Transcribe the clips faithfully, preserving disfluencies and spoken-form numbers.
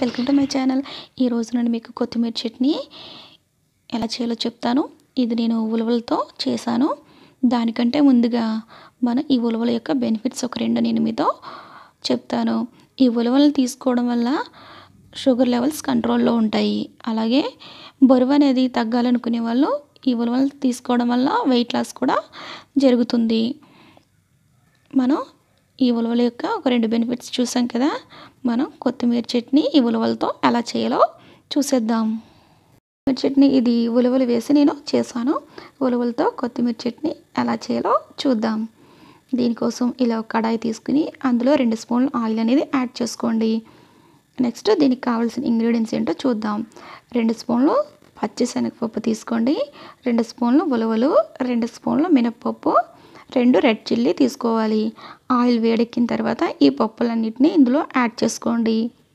Welcome to my channel. ఈ రోజు నేను మీకు కొత్తిమీర చట్నీ ఎలా చేయాలో చెప్తాను. ఇది నేను ఉలవలతో చేశాను. దానికంటే ముందుగా మన ఈ ఉలవల యొక్క బెనిఫిట్స్ ఒక రెండు నేను మీతో చెప్తాను. ఈ ఉలవలను తీసుకోవడం వల్ల షుగర్ లెవెల్స్ కంట్రోల్లో ఉంటాయి. అలాగే బరువు అనేది తగ్గాలనుకునే వాళ్ళు ఈ ఉలవలు తీసుకోవడం వల్ల వెయిట్ లాస్ కూడా జరుగుతుంది. మనం ఈ ఉలవల యొక్క ఒక రెండు బెనిఫిట్స్ చూసాం కదా. మనం కొత్తిమీర చట్నీ ఈ ఉలవలతో ఎలా చేయాలో చూసేద్దాం. కొత్తిమీర చట్నీ ఇది ఉలవలు వేసి నేను చేశాను. ఉలవలతో కొత్తిమీర చట్నీ ఎలా చేయాలో చూద్దాం. దీనికోసం ఇలా ఒక కడాయి తీసుకుని అందులో రెండు స్పూన్లు ఆయిల్ అనేది యాడ్ చేసుకోండి. నెక్స్ట్ దీనికి కావాల్సిన ఇంగ్రీడియంట్స్ ఏంటో చూద్దాం. రెండు స్పూన్లు పచ్చిశనగపప్పు తీసుకోండి, రెండు స్పూన్లు ఉలవలు, రెండు స్పూన్లు మినపప్పు, రెండు రెడ్ చిల్లీ తీసుకోవాలి. ఆయిల్ వేడెక్కిన తర్వాత ఈ పప్పులన్నిటిని ఇందులో యాడ్ చేసుకోండి.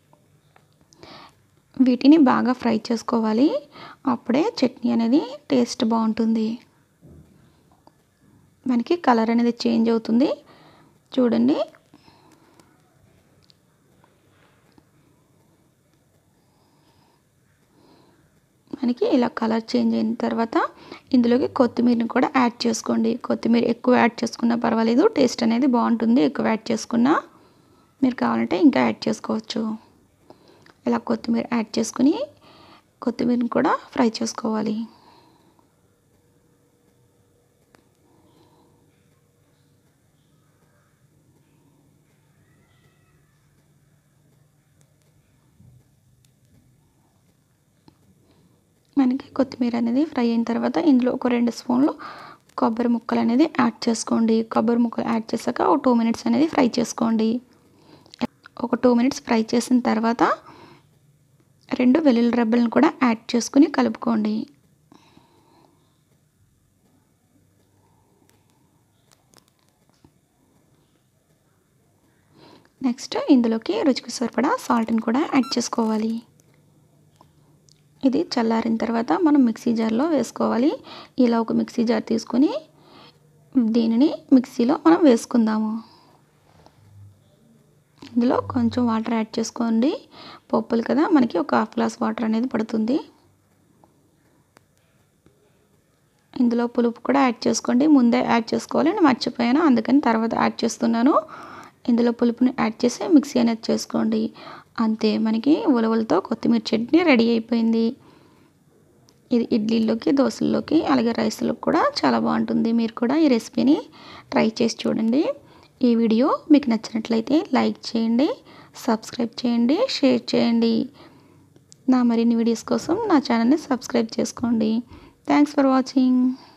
వీటిని బాగా ఫ్రై చేసుకోవాలి. అప్పుడే చట్నీ అనేది టేస్ట్ బాగుంటుంది. మనకి కలర్ అనేది చేంజ్ అవుతుంది చూడండి. మనకి ఇలా కలర్ చేంజ్ అయిన తర్వాత ఇందులోకి కొత్తిమీరని కూడా యాడ్ చేసుకోండి. కొత్తిమీర ఎక్కువ యాడ్ చేసుకున్నా పర్వాలేదు, టేస్ట్ అనేది బాగుంటుంది. ఎక్కువ యాడ్ చేసుకున్నా మీరు కావాలంటే ఇంకా యాడ్ చేసుకోవచ్చు. ఇలా కొత్తిమీర యాడ్ చేసుకుని కొత్తిమీరని కూడా ఫ్రై చేసుకోవాలి. మనకి కొత్తిమీర అనేది ఫ్రై అయిన తర్వాత ఇందులో ఒక రెండు స్పూన్లు కొబ్బరి ముక్కలు అనేది యాడ్ చేసుకోండి. కొబ్బరి ముక్కలు యాడ్ చేశాక ఒక టూ మినిట్స్ అనేది ఫ్రై చేసుకోండి. ఒక టూ మినిట్స్ ఫ్రై చేసిన తర్వాత రెండు వెల్లుల్లి రెబ్బలను కూడా యాడ్ చేసుకుని కలుపుకోండి. నెక్స్ట్ ఇందులోకి రుచికి సరిపడా సాల్ట్ని కూడా యాడ్ చేసుకోవాలి. ఇది చల్లారిన తర్వాత మనం మిక్సీ జార్లో వేసుకోవాలి. ఇలా ఒక మిక్సీ జార్ తీసుకొని దీనిని మిక్సీలో మనం వేసుకుందాము. ఇందులో కొంచెం వాటర్ యాడ్ చేసుకోండి. పప్పులు కదా, మనకి ఒక హాఫ్ గ్లాస్ వాటర్ అనేది పడుతుంది. ఇందులో పులుపు కూడా యాడ్ చేసుకోండి. ముందే యాడ్ చేసుకోవాలి, నేను మర్చిపోయాను, అందుకని తర్వాత యాడ్ చేస్తున్నాను. ఇందులో పులుపుని యాడ్ చేసి మిక్సీ అనేది చేసుకోండి. అంతే, మనకి ఉలవలతో కొత్తిమీర చట్నీ రెడీ అయిపోయింది. ఇది ఇడ్లీలోకి, దోశల్లోకి, అలాగే రైస్లోకి కూడా చాలా బాగుంటుంది. మీరు కూడా ఈ రెసిపీని ట్రై చేసి చూడండి. ఈ వీడియో మీకు నచ్చినట్లయితే లైక్ చేయండి, సబ్స్క్రైబ్ చేయండి, షేర్ చేయండి. నా మరిన్ని వీడియోస్ కోసం నా ఛానల్ని సబ్స్క్రైబ్ చేసుకోండి. Thanks for watching.